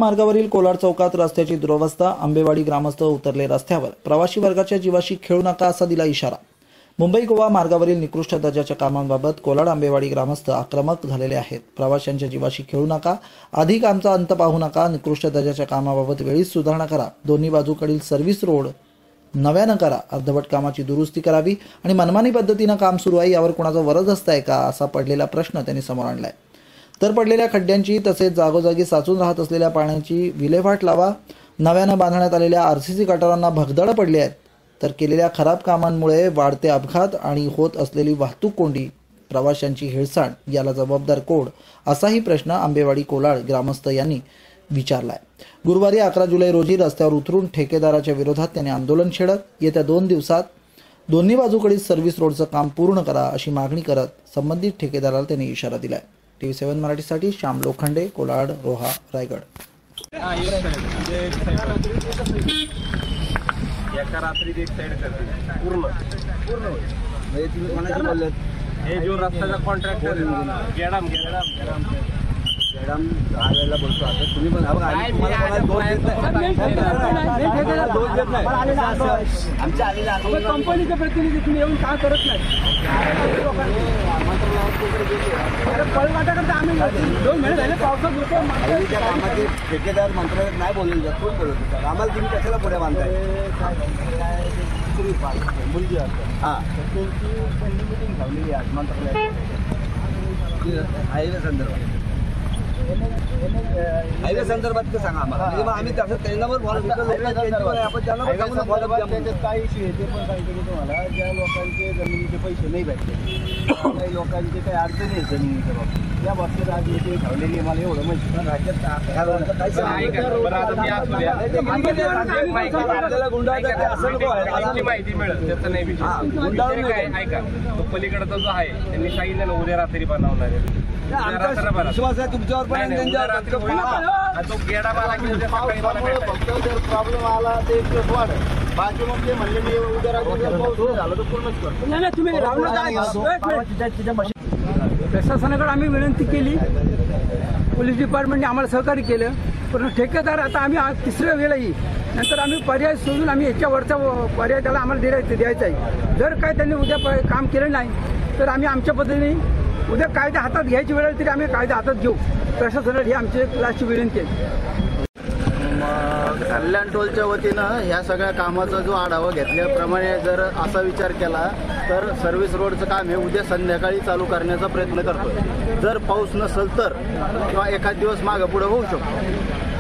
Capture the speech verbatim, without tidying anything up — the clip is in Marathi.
मार्गावरील कोलाड चौकात रस्त्याची दुरवस्था, आंबेवाडी ग्रामस्थ उतरले रस्त्यावर, प्रवासी वर्गाच्या जीवाशी खेळू नका असा दिला इशारा। मुंबई गोवा मार्गावरील निकृष्ट दर्जाच्या कामांबाबत कोलाड आंबेवाडी ग्रामस्थ आक्रमक झालेले आहेत। प्रवाशांच्या जीवाशी खेळू नका, अधिक आमचा अंत पाहू नका, निकृष्ट दर्जाच्या कामाबाबत वेळीच सुधारणा करा, दोन्ही बाजूकडील सर्व्हिस रोड नव्यानं करा, अर्धवट कामाची दुरुस्ती करावी आणि मनमानी पद्धतीने काम सुरू आहे यावर कोणाचा वरदहस्त आहे का असा पडलेला प्रश्न त्यांनी समोर आणलाय। तर पडलेल्या खड्ड्यांची तसेच जागोजागी साचून राहत असलेल्या पाण्याची विल्हेवाट लावा। नव्यानं बांधण्यात आलेल्या आरसीसी गटारांना भगदाड पडली आहेत, तर केलेल्या खराब कामांमुळे वाढते अपघात आणि होत असलेली वाहतूक कोंडी, प्रवाशांची हेळसांड याला जबाबदार कोण असाही प्रश्न आंबेवाडी कोलाड ग्रामस्थ यांनी विचारलाय। गुरुवारी अकरा जुलै रोजी रस्त्यावर उतरून ठेकेदाराच्या विरोधात त्यांनी आंदोलन छेडत येत्या दोन दिवसात दोन्ही बाजूकडील सर्व्हिस रोडचं काम पूर्ण करा अशी मागणी करत संबंधित ठेकेदाराला त्यांनी इशारा दिलाय। टीव्ही सेवन मराठीसाठी श्याम लोखंडे, कोलाड, रोहा, रायगड। एका रात्रीत एक साइड करते पूर्ण पूर्ण म्हणजे तुम्ही कोणाची बोलले? हे जो रस्त्याचा कॉन्ट्रॅक्टर गेडाम गेडाम गेडाम गेडाम आलेला बोलतो आता तुम्ही पण बघा आम्ही तुम्हाला दोन देत नाही, दोन देत नाही आमच्या आलेल्या कंपनीचे प्रतिनिधी तुम्ही येऊन का करत नाही? पळवाटाकडे आम्ही दोन महिने झाले पावसात होतो त्या कामाचे ठेकेदार मंत्रालयात नाही बोलले, कोण बोलत होता? आम्हाला तुम्ही कशाला पुढे बांधताय? मुलगी हां त्यांची पहिली मिटिंग ठेवलेली आज मंत्रालयात हायवे संदर्भात हायवे संदर्भात ते सांगा आम्हाला, म्हणजे मग आम्ही तसं त्यांच्यावर फॉलो आपण त्यांना त्याच्यात काय इश्यू आहे ते पण सांगतो की तुम्हाला, ज्या लोकांचे जमिनीचे पैसे नाही भेटले, काही लोकांचे काही अडचणी आहेत जमिनीच्या बाबतीत, त्या बाबतीत आज मिटिंग ठेवलेली मला एवढं माहिती पण राज्यात आपल्याला गुंडाळून माहिती मिळेल त्याचं नाही गुंडाळून ऐका तो पलीकडचा जो आहे त्यांनी सांगितलं ना उद्या रात्री बनवणार आहे, विश्वास आहे तुमच्यावर पण तो गेडा मला फक्त जर प्रॉब्लेम आला ते वाढ बाकी मग ते म्हणले मी उद्या रात्री झालं तर पूर्णच करतो। प्रशासनाकडे आम्ही विनंती केली, पोलीस डिपार्टमेंटने आम्हाला सहकार्य केलं, पण ठेकेदार आता आम्ही आज तिसऱ्या वेळेला येईल नंतर आम्ही पर्याय शोधून आम्ही याच्यावरचा पर्याय त्याला आम्हाला द्यायचा द्यायचा आहे। जर काय त्यांनी उद्या काम केलं नाही तर आम्ही आमच्या पद्धतीने उद्या कायदा हातात घ्यायची वेळ तरी आम्ही कायदा हातात घेऊ। प्रशासनाला ही आमची लास्टची विनंती आहे। कल्याण टोलच्या वतीनं ह्या सगळ्या कामाचा जो आढावा घेतल्याप्रमाणे जर असा विचार केला तर सर्व्हिस रोडचं काम हे उद्या संध्याकाळी चालू करण्याचा प्रयत्न करतोय। जर पाऊस नसेल तर किंवा एखाद दिवस मागं पुढे होऊ शकतो।